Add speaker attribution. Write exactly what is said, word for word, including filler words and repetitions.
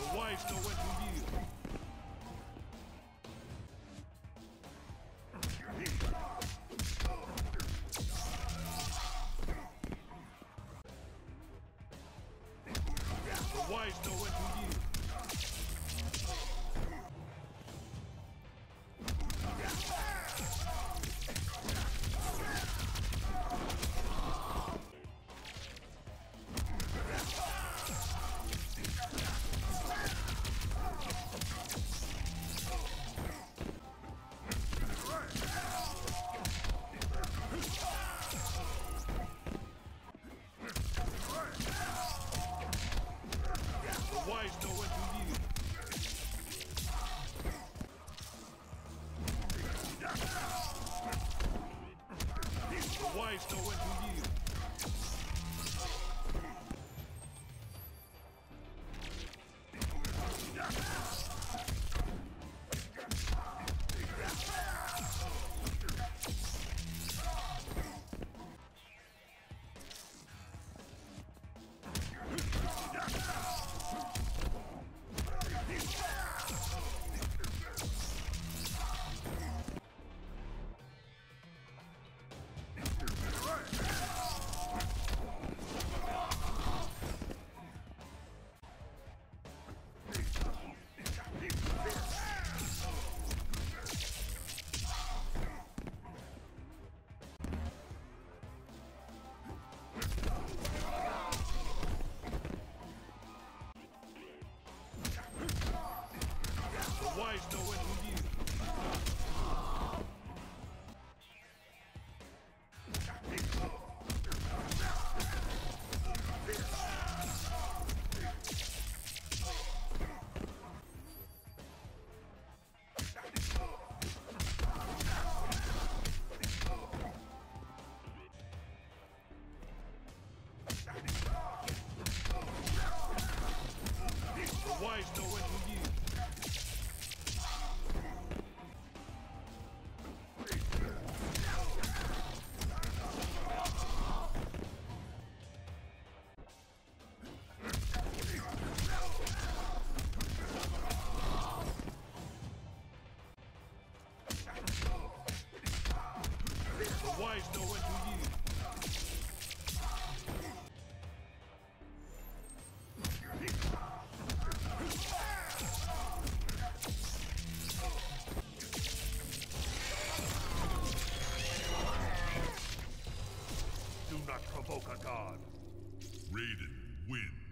Speaker 1: The wise know when to yield. The wise know when to yield. The wise know when to yield. The wise know when to yield. The wise know when to yield. The wise know when to yield. The wise know when to yield. Do not provoke a god.
Speaker 2: Raiden wins.